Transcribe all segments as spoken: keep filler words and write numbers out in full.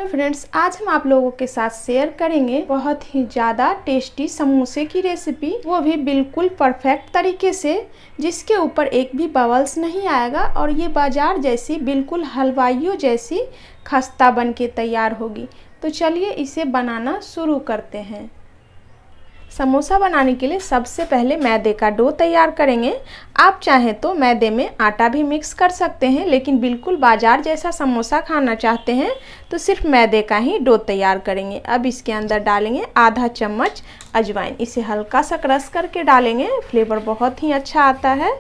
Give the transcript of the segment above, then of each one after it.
Hello friends, आज हम आप लोगों के साथ शेयर करेंगे बहुत ही ज़्यादा टेस्टी समोसे की रेसिपी, वो भी बिल्कुल परफेक्ट तरीके से, जिसके ऊपर एक भी बबल्स नहीं आएगा और ये बाजार जैसी बिल्कुल हलवाइयों जैसी खस्ता बन के तैयार होगी। तो चलिए इसे बनाना शुरू करते हैं। समोसा बनाने के लिए सबसे पहले मैदे का डो तैयार करेंगे। आप चाहें तो मैदे में आटा भी मिक्स कर सकते हैं, लेकिन बिल्कुल बाजार जैसा समोसा खाना चाहते हैं तो सिर्फ मैदे का ही डो तैयार करेंगे। अब इसके अंदर डालेंगे आधा चम्मच अजवाइन, इसे हल्का सा क्रश करके डालेंगे, फ्लेवर बहुत ही अच्छा आता है।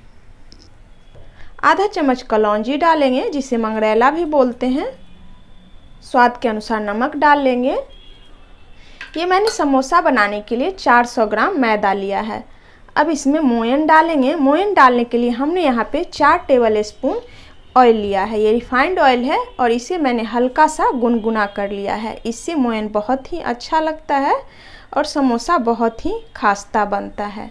आधा चम्मच कलौंजी डालेंगे, जिसे मंगरेला भी बोलते हैं। स्वाद के अनुसार नमक डाल लेंगे। ये मैंने समोसा बनाने के लिए चार सौ ग्राम मैदा लिया है। अब इसमें मोयन डालेंगे। मोयन डालने के लिए हमने यहाँ पे चार टेबल स्पून ऑयल लिया है। ये रिफाइंड ऑयल है और इसे मैंने हल्का सा गुनगुना कर लिया है। इससे मोयन बहुत ही अच्छा लगता है और समोसा बहुत ही खास्ता बनता है।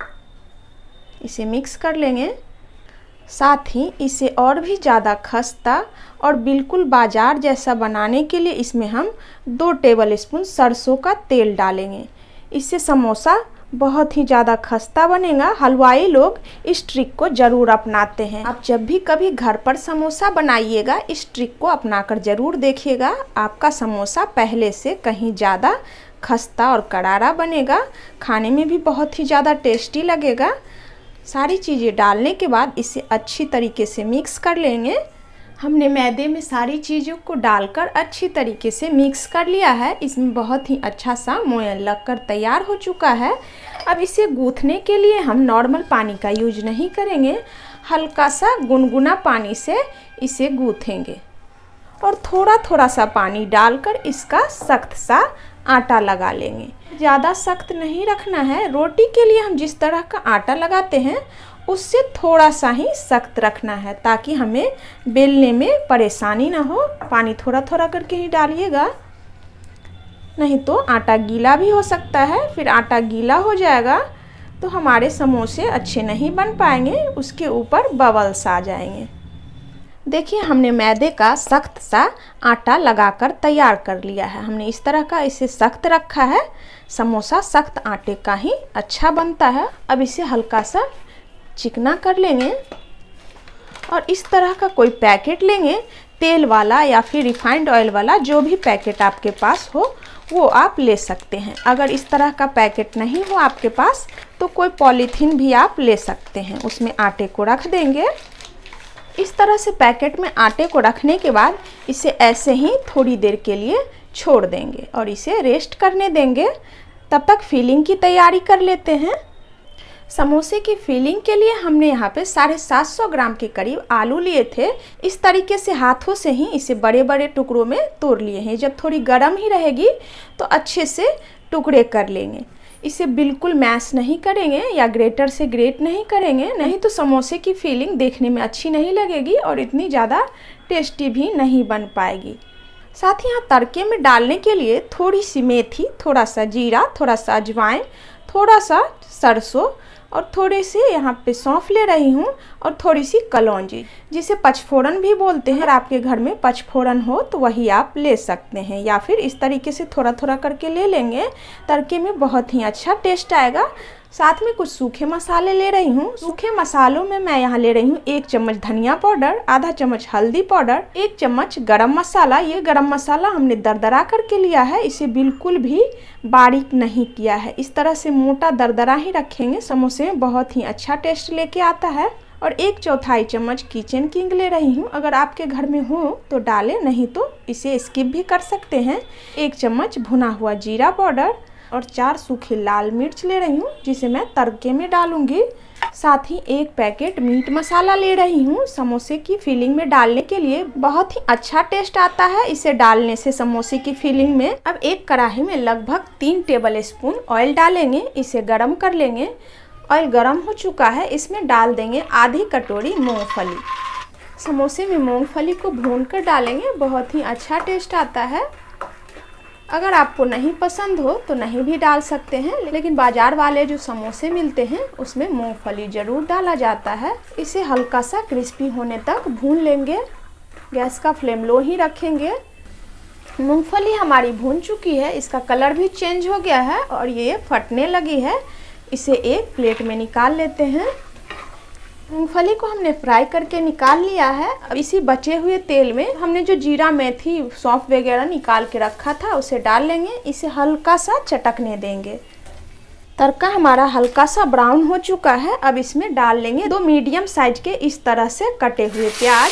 इसे मिक्स कर लेंगे। साथ ही इसे और भी ज़्यादा खस्ता और बिल्कुल बाजार जैसा बनाने के लिए इसमें हम दो टेबल स्पून सरसों का तेल डालेंगे। इससे समोसा बहुत ही ज़्यादा खस्ता बनेगा। हलवाई लोग इस ट्रिक को ज़रूर अपनाते हैं। आप जब भी कभी घर पर समोसा बनाइएगा, इस ट्रिक को अपनाकर ज़रूर देखिएगा। आपका समोसा पहले से कहीं ज़्यादा खस्ता और करारा बनेगा, खाने में भी बहुत ही ज़्यादा टेस्टी लगेगा। सारी चीज़ें डालने के बाद इसे अच्छी तरीके से मिक्स कर लेंगे। हमने मैदे में सारी चीज़ों को डालकर अच्छी तरीके से मिक्स कर लिया है। इसमें बहुत ही अच्छा सा मोयन लगकर तैयार हो चुका है। अब इसे गूँथने के लिए हम नॉर्मल पानी का यूज नहीं करेंगे, हल्का सा गुनगुना पानी से इसे गूँथेंगे और थोड़ा थोड़ा सा पानी डालकर इसका सख्त सा आटा लगा लेंगे। ज़्यादा सख्त नहीं रखना है। रोटी के लिए हम जिस तरह का आटा लगाते हैं उससे थोड़ा सा ही सख्त रखना है, ताकि हमें बेलने में परेशानी ना हो। पानी थोड़ा थोड़ा करके ही डालिएगा, नहीं तो आटा गीला भी हो सकता है। फिर आटा गीला हो जाएगा तो हमारे समोसे अच्छे नहीं बन पाएंगे, उसके ऊपर बबल्स आ जाएंगे। देखिए, हमने मैदे का सख्त सा आटा लगाकर तैयार कर लिया है। हमने इस तरह का इसे सख्त रखा है। समोसा सख्त आटे का ही अच्छा बनता है। अब इसे हल्का सा चिकना कर लेंगे और इस तरह का कोई पैकेट लेंगे, तेल वाला या फिर रिफाइंड ऑयल वाला, जो भी पैकेट आपके पास हो वो आप ले सकते हैं। अगर इस तरह का पैकेट नहीं हो आपके पास तो कोई पॉलीथीन भी आप ले सकते हैं। उसमें आटे को रख देंगे। इस तरह से पैकेट में आटे को रखने के बाद इसे ऐसे ही थोड़ी देर के लिए छोड़ देंगे और इसे रेस्ट करने देंगे। तब तक फिलिंग की तैयारी कर लेते हैं। समोसे की फिलिंग के लिए हमने यहाँ पे साढ़े सात सौ ग्राम के करीब आलू लिए थे। इस तरीके से हाथों से ही इसे बड़े बड़े टुकड़ों में तोड़ लिए हैं। जब थोड़ी गर्म ही रहेगी तो अच्छे से टुकड़े कर लेंगे। इसे बिल्कुल मैश नहीं करेंगे या ग्रेटर से ग्रेट नहीं करेंगे, नहीं तो समोसे की फीलिंग देखने में अच्छी नहीं लगेगी और इतनी ज़्यादा टेस्टी भी नहीं बन पाएगी। साथ ही यहाँ तड़के में डालने के लिए थोड़ी सी मेथी, थोड़ा सा जीरा, थोड़ा सा अजवाइन, थोड़ा सा सरसों और थोड़े से यहाँ पे सौंफ ले रही हूँ और थोड़ी सी कलौंजी, जिसे पचफोरन भी बोलते हैं। अगर आपके घर में पचफोरन हो तो वही आप ले सकते हैं, या फिर इस तरीके से थोड़ा थोड़ा करके ले लेंगे। तड़के में बहुत ही अच्छा टेस्ट आएगा। साथ में कुछ सूखे मसाले ले रही हूँ। सूखे मसालों में मैं यहाँ ले रही हूँ एक चम्मच धनिया पाउडर, आधा चम्मच हल्दी पाउडर, एक चम्मच गरम मसाला। ये गरम मसाला हमने दरदरा करके लिया है, इसे बिल्कुल भी बारीक नहीं किया है। इस तरह से मोटा दरदरा ही रखेंगे, समोसे में बहुत ही अच्छा टेस्ट लेके आता है। और एक चौथाई चम्मच किचन किंग ले रही हूँ। अगर आपके घर में हो तो डालें, नहीं तो इसे स्किप भी कर सकते हैं। एक चम्मच भुना हुआ जीरा पाउडर और चार सूखी लाल मिर्च ले रही हूँ, जिसे मैं तड़के में डालूंगी। साथ ही एक पैकेट मीट मसाला ले रही हूँ। समोसे की फिलिंग में डालने के लिए बहुत ही अच्छा टेस्ट आता है इसे डालने से समोसे की फिलिंग में। अब एक कढ़ाई में लगभग तीन टेबल स्पून ऑयल डालेंगे, इसे गर्म कर लेंगे। ऑयल गर्म हो चुका है, इसमें डाल देंगे आधी कटोरी मूंगफली। समोसे में मूंगफली को भूनकर डालेंगे, बहुत ही अच्छा टेस्ट आता है। अगर आपको नहीं पसंद हो तो नहीं भी डाल सकते हैं, लेकिन बाजार वाले जो समोसे मिलते हैं उसमें मूंगफली ज़रूर डाला जाता है। इसे हल्का सा क्रिस्पी होने तक भून लेंगे। गैस का फ्लेम लो ही रखेंगे। मूंगफली हमारी भून चुकी है, इसका कलर भी चेंज हो गया है और ये फटने लगी है। इसे एक प्लेट में निकाल लेते हैं। मूंगफली को हमने फ्राई करके निकाल लिया है। अब इसी बचे हुए तेल में हमने जो जीरा मेथी सौंफ वगैरह निकाल के रखा था उसे डाल लेंगे। इसे हल्का सा चटकने देंगे। तड़का हमारा हल्का सा ब्राउन हो चुका है। अब इसमें डाल लेंगे दो मीडियम साइज के इस तरह से कटे हुए प्याज।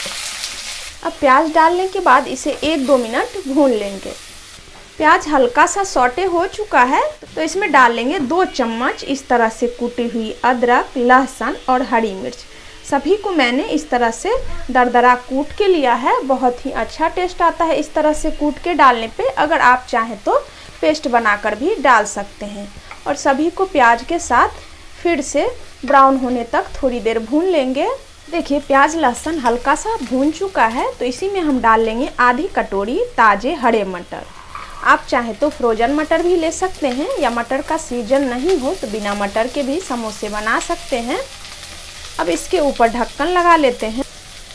अब प्याज डालने के बाद इसे एक दो मिनट भून लेंगे। प्याज हल्का सा सौटे हो चुका है तो इसमें डाल लेंगे दो चम्मच इस तरह से कूटी हुई अदरक, लहसुन और हरी मिर्च। सभी को मैंने इस तरह से दरदरा कूट के लिया है। बहुत ही अच्छा टेस्ट आता है इस तरह से कूट के डालने पे। अगर आप चाहें तो पेस्ट बनाकर भी डाल सकते हैं। और सभी को प्याज के साथ फिर से ब्राउन होने तक थोड़ी देर भून लेंगे। देखिए प्याज लहसुन हल्का सा भून चुका है तो इसी में हम डाल लेंगे आधी कटोरी ताज़े हरे मटर। आप चाहे तो फ्रोजन मटर भी ले सकते हैं या मटर का सीजन नहीं हो तो बिना मटर के भी समोसे बना सकते हैं। अब इसके ऊपर ढक्कन लगा लेते हैं।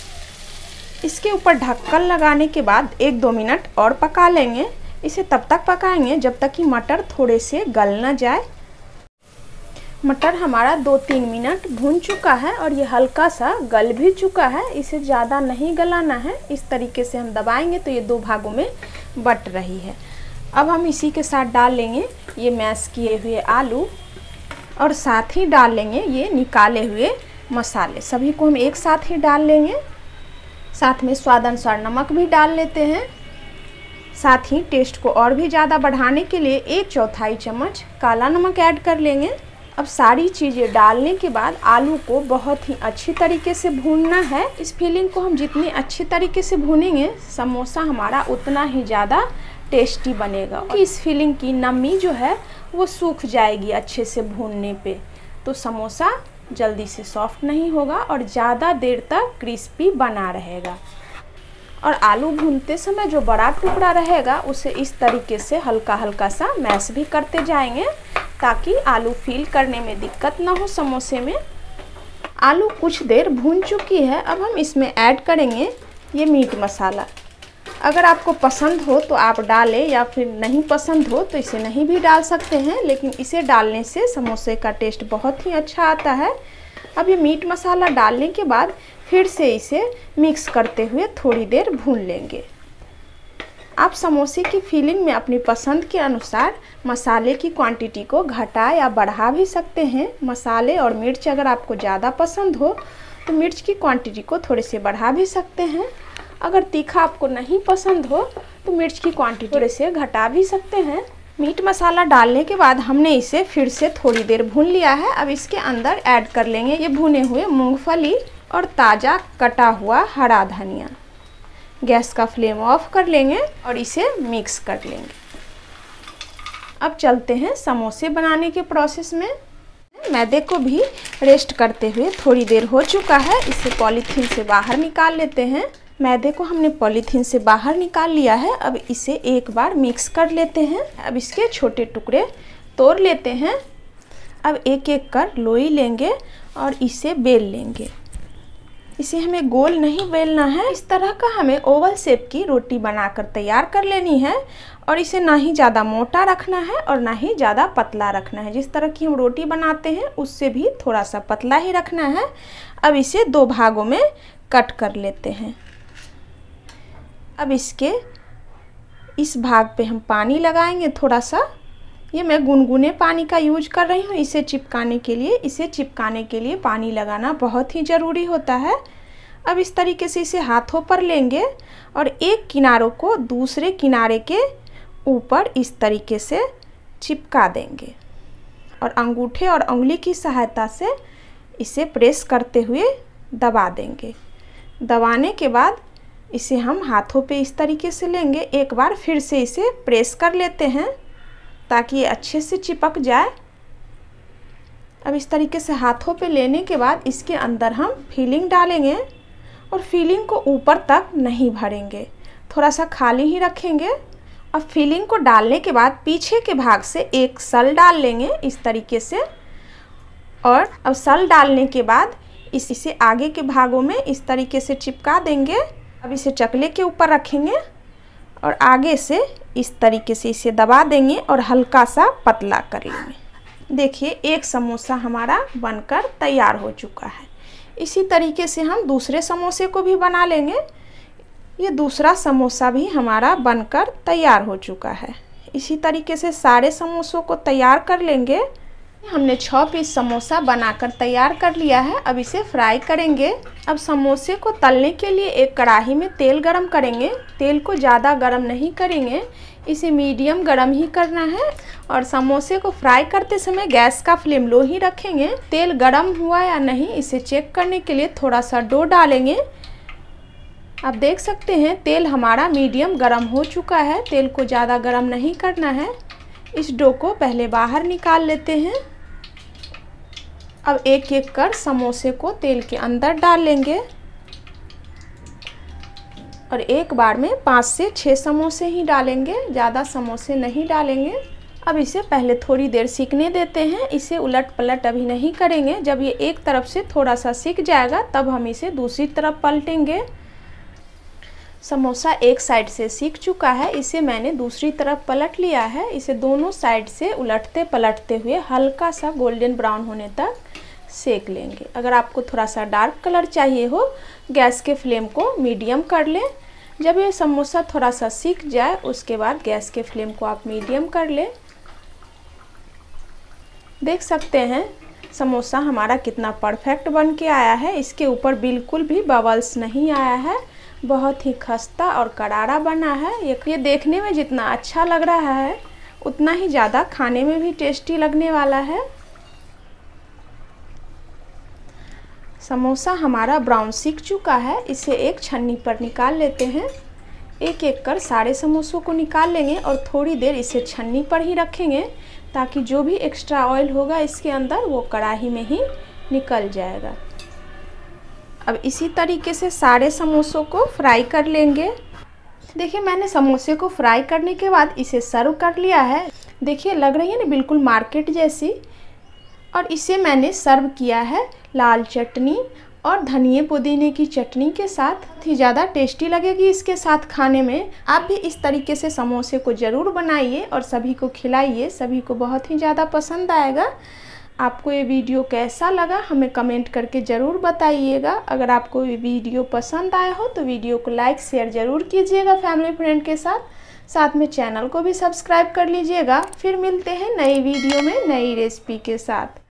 इसके ऊपर ढक्कन लगाने के बाद एक दो मिनट और पका लेंगे। इसे तब तक पकाएंगे जब तक कि मटर थोड़े से गल न जाए। मटर हमारा दो तीन मिनट भून चुका है और ये हल्का सा गल भी चुका है। इसे ज़्यादा नहीं गलाना है। इस तरीके से हम दबाएंगे तो ये दो भागों में बट रही है। अब हम इसी के साथ डाल लेंगे ये मैश किए हुए आलू और साथ ही डाल लेंगे ये निकाले हुए मसाले। सभी को हम एक साथ ही डाल लेंगे। साथ में स्वाद अनुसार नमक भी डाल लेते हैं। साथ ही टेस्ट को और भी ज़्यादा बढ़ाने के लिए एक चौथाई चम्मच काला नमक ऐड कर लेंगे। अब सारी चीज़ें डालने के बाद आलू को बहुत ही अच्छी तरीके से भूनना है। इस फीलिंग को हम जितनी अच्छी तरीके से भूनेंगे समोसा हमारा उतना ही ज़्यादा टेस्टी बनेगा। इस फीलिंग की नमी जो है वो सूख जाएगी अच्छे से भूनने पे, तो समोसा जल्दी से सॉफ्ट नहीं होगा और ज़्यादा देर तक क्रिस्पी बना रहेगा। और आलू भूनते समय जो बड़ा टुकड़ा रहेगा उसे इस तरीके से हल्का हल्का सा मैश भी करते जाएंगे ताकि आलू फील करने में दिक्कत ना हो समोसे में। आलू कुछ देर भून चुकी है। अब हम इसमें ऐड करेंगे ये मीट मसाला। अगर आपको पसंद हो तो आप डालें या फिर नहीं पसंद हो तो इसे नहीं भी डाल सकते हैं, लेकिन इसे डालने से समोसे का टेस्ट बहुत ही अच्छा आता है। अब ये मीट मसाला डालने के बाद फिर से इसे मिक्स करते हुए थोड़ी देर भून लेंगे। आप समोसे की फिलिंग में अपनी पसंद के अनुसार मसाले की क्वांटिटी को घटा या बढ़ा भी सकते हैं। मसाले और मिर्च अगर आपको ज़्यादा पसंद हो तो मिर्च की क्वांटिटी को थोड़े से बढ़ा भी सकते हैं। अगर तीखा आपको नहीं पसंद हो तो मिर्च की क्वांटिटी थोड़े से घटा भी सकते हैं। मीट मसाला डालने के बाद हमने इसे फिर से थोड़ी देर भून लिया है। अब इसके अंदर ऐड कर लेंगे ये भुने हुए मूंगफली और ताज़ा कटा हुआ हरा धनिया। गैस का फ्लेम ऑफ कर लेंगे और इसे मिक्स कर लेंगे। अब चलते हैं समोसे बनाने के प्रोसेस में। मैदे को भी रेस्ट करते हुए थोड़ी देर हो चुका है। इसे पॉलीथीन से बाहर निकाल लेते हैं। मैदे को हमने पॉलीथीन से बाहर निकाल लिया है। अब इसे एक बार मिक्स कर लेते हैं। अब इसके छोटे टुकड़े तोड़ लेते हैं। अब एक एक कर लोई लेंगे और इसे बेल लेंगे। इसे हमें गोल नहीं बेलना है। इस तरह का हमें ओवल शेप की रोटी बनाकर तैयार कर लेनी है और इसे ना ही ज़्यादा मोटा रखना है और ना ही ज़्यादा पतला रखना है। जिस तरह की हम रोटी बनाते हैं उससे भी थोड़ा सा पतला ही रखना है। अब इसे दो भागों में कट कर लेते हैं। अब इसके इस भाग पे हम पानी लगाएंगे थोड़ा सा। ये मैं गुनगुने पानी का यूज कर रही हूँ इसे चिपकाने के लिए। इसे चिपकाने के लिए पानी लगाना बहुत ही ज़रूरी होता है। अब इस तरीके से इसे हाथों पर लेंगे और एक किनारों को दूसरे किनारे के ऊपर इस तरीके से चिपका देंगे और अंगूठे और उंगली की सहायता से इसे प्रेस करते हुए दबा देंगे। दबाने के बाद इसे हम हाथों पे इस तरीके से लेंगे। एक बार फिर से इसे प्रेस कर लेते हैं ताकि ये अच्छे से चिपक जाए। अब इस तरीके से हाथों पे लेने के बाद इसके अंदर हम फिलिंग डालेंगे और फिलिंग को ऊपर तक नहीं भरेंगे, थोड़ा सा खाली ही रखेंगे। अब फिलिंग को डालने के बाद पीछे के भाग से एक सल डाल लेंगे इस तरीके से। और अब सल डालने के बाद इस इसे आगे के भागों में इस तरीके से चिपका देंगे। अब इसे चकले के ऊपर रखेंगे और आगे से इस तरीके से इसे दबा देंगे और हल्का सा पतला कर लेंगे। देखिए एक समोसा हमारा बनकर तैयार हो चुका है। इसी तरीके से हम दूसरे समोसे को भी बना लेंगे। ये दूसरा समोसा भी हमारा बनकर तैयार हो चुका है। इसी तरीके से सारे समोसों को तैयार कर लेंगे। हमने छः पीस समोसा बनाकर तैयार कर लिया है। अब इसे फ्राई करेंगे। अब समोसे को तलने के लिए एक कढ़ाई में तेल गरम करेंगे। तेल को ज़्यादा गरम नहीं करेंगे, इसे मीडियम गरम ही करना है। और समोसे को फ्राई करते समय गैस का फ्लेम लो ही रखेंगे। तेल गरम हुआ या नहीं इसे चेक करने के लिए थोड़ा सा डो डालेंगे। आप देख सकते हैं तेल हमारा मीडियम गरम हो चुका है। तेल को ज़्यादा गरम नहीं करना है। इस डो को पहले बाहर निकाल लेते हैं। अब एक एक कर समोसे को तेल के अंदर डाल लेंगे और एक बार में पाँच से छः समोसे ही डालेंगे, ज़्यादा समोसे नहीं डालेंगे। अब इसे पहले थोड़ी देर सीखने देते हैं। इसे उलट पलट अभी नहीं करेंगे। जब ये एक तरफ से थोड़ा सा सीख जाएगा तब हम इसे दूसरी तरफ पलटेंगे। समोसा एक साइड से सीख चुका है, इसे मैंने दूसरी तरफ पलट लिया है। इसे दोनों साइड से उलटते पलटते हुए हल्का सा गोल्डन ब्राउन होने तक सेक लेंगे। अगर आपको थोड़ा सा डार्क कलर चाहिए हो गैस के फ्लेम को मीडियम कर लें। जब ये समोसा थोड़ा सा सीख जाए उसके बाद गैस के फ्लेम को आप मीडियम कर लें। देख सकते हैं समोसा हमारा कितना परफेक्ट बन के आया है। इसके ऊपर बिल्कुल भी बबल्स नहीं आया है। बहुत ही खस्ता और करारा बना है। ये देखने में जितना अच्छा लग रहा है उतना ही ज़्यादा खाने में भी टेस्टी लगने वाला है। समोसा हमारा ब्राउन सीख चुका है। इसे एक छन्नी पर निकाल लेते हैं। एक एक कर सारे समोसों को निकाल लेंगे और थोड़ी देर इसे छन्नी पर ही रखेंगे ताकि जो भी एक्स्ट्रा ऑयल होगा इसके अंदर वो कढ़ाई में ही निकल जाएगा। अब इसी तरीके से सारे समोसों को फ्राई कर लेंगे। देखिए मैंने समोसे को फ्राई करने के बाद इसे सर्व कर लिया है। देखिए लग रही है ना बिल्कुल मार्केट जैसी। और इसे मैंने सर्व किया है लाल चटनी और धनिए पुदीने की चटनी के साथ। बहुत ही ज़्यादा टेस्टी लगेगी इसके साथ खाने में। आप भी इस तरीके से समोसे को ज़रूर बनाइए और सभी को खिलाइए। सभी को बहुत ही ज़्यादा पसंद आएगा। आपको ये वीडियो कैसा लगा हमें कमेंट करके ज़रूर बताइएगा। अगर आपको ये वीडियो पसंद आया हो तो वीडियो को लाइक शेयर ज़रूर कीजिएगा फैमिली फ्रेंड के साथ। साथ में चैनल को भी सब्सक्राइब कर लीजिएगा। फिर मिलते हैं नई वीडियो में नई रेसिपी के साथ।